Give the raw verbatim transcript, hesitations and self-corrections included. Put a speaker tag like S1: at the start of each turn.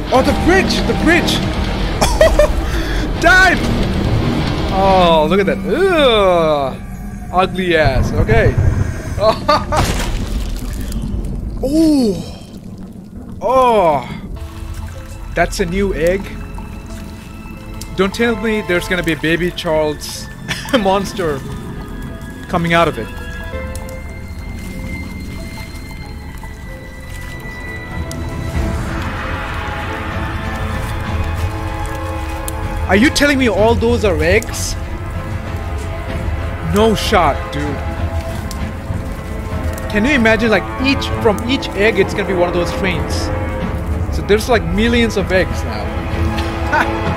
S1: Oh, the bridge! The bridge! Dive! Oh, look at that. Ugh. Ugly ass. Okay. Oh. Oh. That's a new egg. Don't tell me there's gonna be a baby Charles monster coming out of it. Are you telling me all those are eggs? No shot, dude. Can you imagine, like, each from each egg it's gonna be one of those trains? So there's like millions of eggs now.